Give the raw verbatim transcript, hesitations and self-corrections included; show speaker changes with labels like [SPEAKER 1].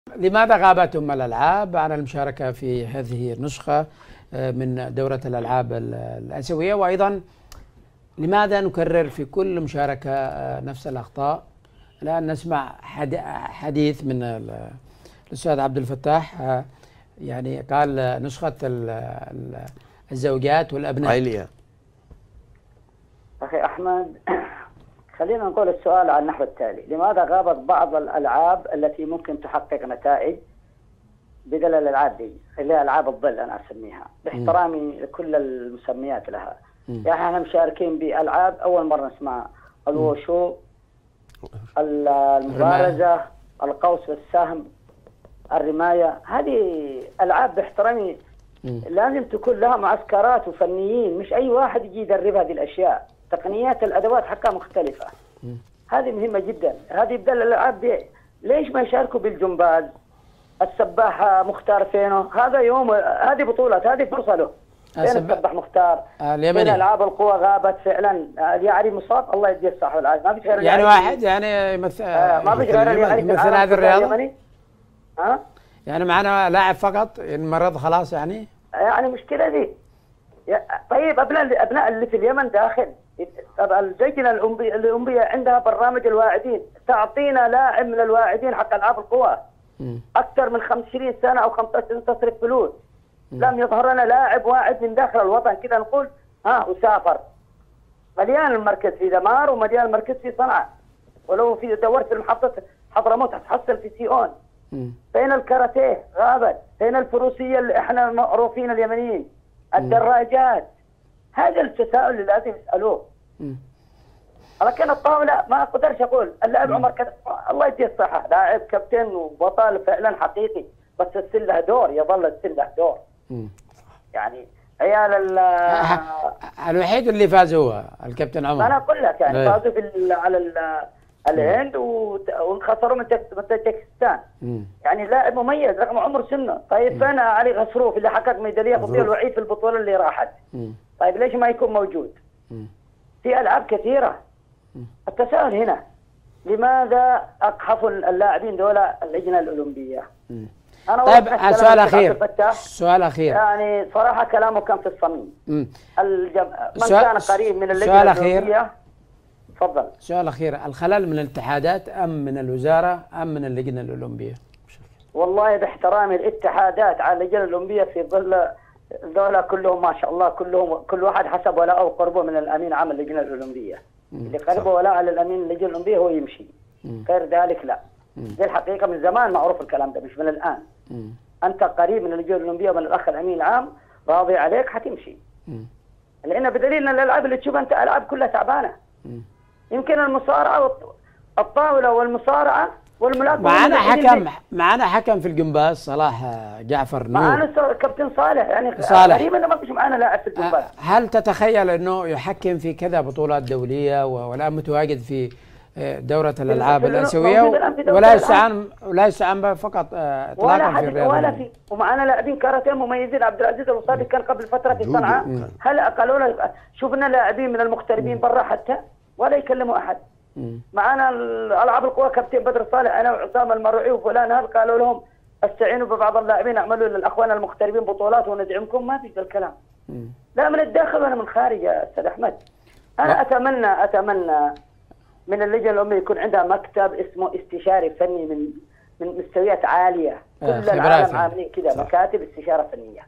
[SPEAKER 1] لماذا غابت أم الألعاب عن المشاركة في هذه النسخة من دورة الألعاب الآسيوية؟ وأيضا لماذا نكرر في كل مشاركة نفس الأخطاء؟ الآن نسمع حديث من الأستاذ عبد الفتاح، يعني قال نسخة الزوجات والأبناء.
[SPEAKER 2] عائلية.
[SPEAKER 3] أخي أحمد، خلينا نقول السؤال على النحو التالي: لماذا غابت بعض الألعاب التي ممكن تحقق نتائج بدل الألعاب دي اللي هي ألعاب الظل أنا أسميها باحترامي لكل المسميات لها؟ يعني احنا مشاركين بألعاب أول مرة نسمعها: الوشو، المبارزة، القوس والسهم، الرماية. هذه ألعاب باحترامي لازم تكون لها معسكرات وفنيين، مش أي واحد يجي يدرب هذه الأشياء. تقنيات الأدوات حقها مختلفة. هذه مهمة جدا. هذه بدل الألعاب دي ليش ما يشاركوا بالجمباز؟ السباح مختار فينه؟ هذا يوم، هذه بطولة، هذه فرصة له. فين السباح مختار؟
[SPEAKER 1] اليمني.
[SPEAKER 3] فين ألعاب القوى غابت فعلا. اليعري مصاب، الله يديه الصحة والعافية، ما فيش غير
[SPEAKER 1] يعني واحد يعني يمثل
[SPEAKER 3] آه ما فيش غير اليعري
[SPEAKER 1] مثل هذه الرياضة.
[SPEAKER 3] ها؟
[SPEAKER 1] يعني معنا لاعب فقط مرض خلاص يعني؟
[SPEAKER 3] يعني مشكلة دي. طيب أبناء أبناء اللي في اليمن داخل. طب اللجنة الأولمبية عندها برنامج الواعدين، تعطينا لاعب من الواعدين حق ألعاب القوى. أكثر من خمسين سنة أو خمسة سنين تصرف فلوس، لم يظهر لنا لاعب واعد من داخل الوطن كذا نقول ها وسافر. مليان المركز في دمار ومليان المركز في صنعاء، ولو في دورت في محطة حضرموت هتحصل في سيئون. فين الكاراتيه؟ غابت. فين الفروسية اللي احنا معروفين اليمنيين؟ الدراجات. هذا التساؤل اللي لازم يسألوه. لكن الطاولة ما اقدرش اقول اللاعب عمر كذا، الله يديه الصحة، لاعب كابتن وبطل فعلا حقيقي، بس السن له دور، يظل السن له دور. يعني عيال
[SPEAKER 1] الوحيد اللي فاز هو الكابتن عمر.
[SPEAKER 3] انا اقول لك يعني فازوا في على الهند وانخسروا من تاجكستان. يعني لاعب مميز رغم عمر سنه. طيب فين علي غصروف اللي حقق ميداليه فضيه الوحيد في البطوله اللي راحت؟ طيب ليش ما يكون موجود؟ في العاب كثيره. التساؤل هنا لماذا اقحفوا اللاعبين دول اللجنه الاولمبيه؟
[SPEAKER 1] أنا طيب سؤال اخير سؤال اخير
[SPEAKER 3] يعني صراحه كلامه كان في الصميم. الجم... من كان قريب من اللجنه الاولمبيه. تفضل.
[SPEAKER 1] سؤال اخير: الخلل من الاتحادات ام من الوزاره ام من اللجنه الاولمبيه؟
[SPEAKER 3] والله باحترامي الاتحادات على اللجنه الاولمبيه في ظل دولة كلهم ما شاء الله، كلهم كل واحد حسب ولاءه وقربه من الامين عام اللجنه الاولمبيه. اللي قربه ولاء على الامين اللجنه الاولمبيه هو يمشي. مم. غير ذلك لا. دي الحقيقه من زمان معروف الكلام ده، مش من الان. مم. انت قريب من اللجنه الاولمبيه ومن الاخ الامين العام راضي عليك حتمشي. مم. لان بدليل ان الالعاب اللي تشوفها انت العاب كلها تعبانه. مم. يمكن المصارعه والطاوله والمصارعه والملاكمه.
[SPEAKER 1] معنا حكم معنا حكم في الجمباز صلاح جعفر نور.
[SPEAKER 3] معنا كابتن صالح، يعني
[SPEAKER 1] صالح.
[SPEAKER 3] غريب انه ما فيش معنا لاعب في الجمباز.
[SPEAKER 1] هل تتخيل انه يحكم في كذا بطولات دوليه والان متواجد في دورة الألعاب الآسيوية ولا يستعان ولا يستعان فقط إطلاقا في الرياضة؟
[SPEAKER 3] ولا في. ومعنا لاعبين كاراتيه مميزين. عبد العزيز الوصابي كان قبل فترة في صنعاء. هل قالوا له شفنا لاعبين من المغتربين برا حتى ولا يكلموا أحد. معنا الألعاب القوى كابتن بدر صالح أنا وعصام المرعي وفلان، هل قالوا لهم استعينوا ببعض اللاعبين اعملوا للأخوان المغتربين بطولات وندعمكم؟ ما في الكلام. لا من الداخل ولا من خارج يا أستاذ أحمد. أنا أتمنى أتمنى من اللجنه الأولمبية يكون عندها مكتب اسمه استشاري فني من من مستويات عاليه. كل العالم عاملين كذا، مكاتب استشاره فنيه.